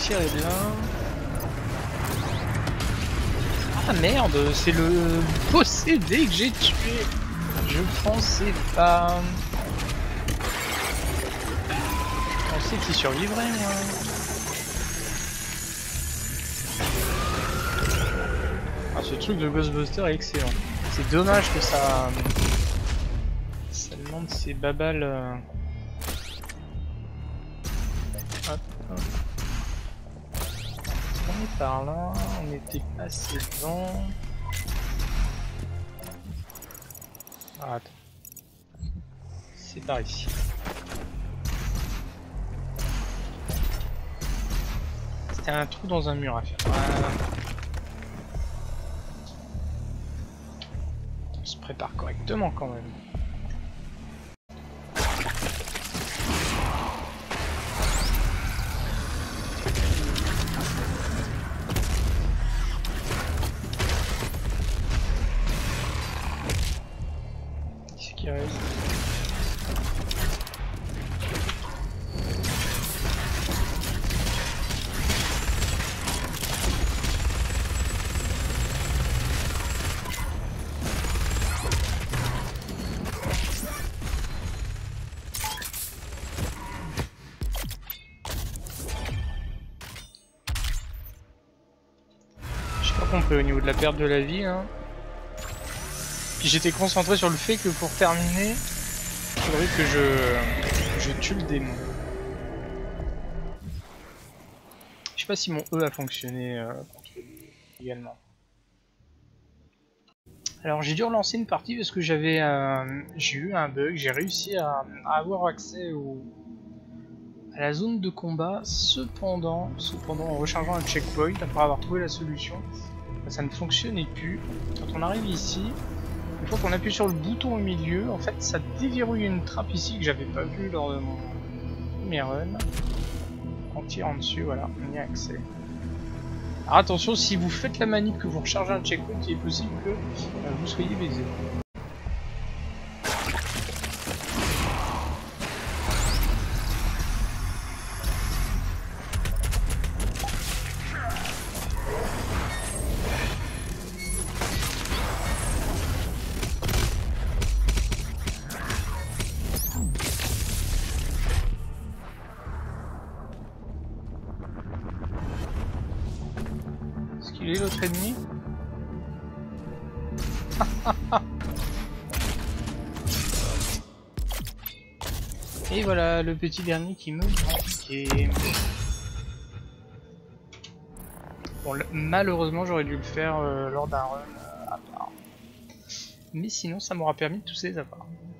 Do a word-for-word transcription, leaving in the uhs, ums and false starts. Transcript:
tiré de là. Ah merde, c'est le possédé que j'ai tué. Je pensais pas. Je pensais qu'il survivrait moi. Ah, ce truc de Ghostbuster est excellent. C'est dommage que ça... Ça demande ses babales... Euh... Hop, hop. On est par là, on était passé devant... Ah, attends. C'est par ici. C'était un trou dans un mur à faire. Voilà. On se prépare correctement quand même. Qu'est-ce qui reste ? Au niveau de la perte de la vie hein. Puis j'étais concentré sur le fait que pour terminer il faudrait que je je tue le démon. Je sais pas si mon E a fonctionné euh, contre lui également. Alors j'ai dû relancer une partie parce que j'avais euh, j'ai eu un bug, j'ai réussi à, à avoir accès au à la zone de combat, cependant cependant en rechargeant un checkpoint après avoir trouvé la solution. Ça ne fonctionnait plus. Quand on arrive ici, une fois qu'on appuie sur le bouton au milieu, en fait ça déverrouille une trappe ici que j'avais pas vue lors de mon premier run. En tirant dessus, voilà, on y a accès. Alors attention, si vous faites la manip que vous rechargez un checkpoint, il est possible que euh, vous soyez baisé. Il est l'autre ennemi. Et voilà le petit dernier qui me manquait. Bon, malheureusement j'aurais dû le faire euh, lors d'un run euh, à part. Mais sinon ça m'aura permis de tous les avoir.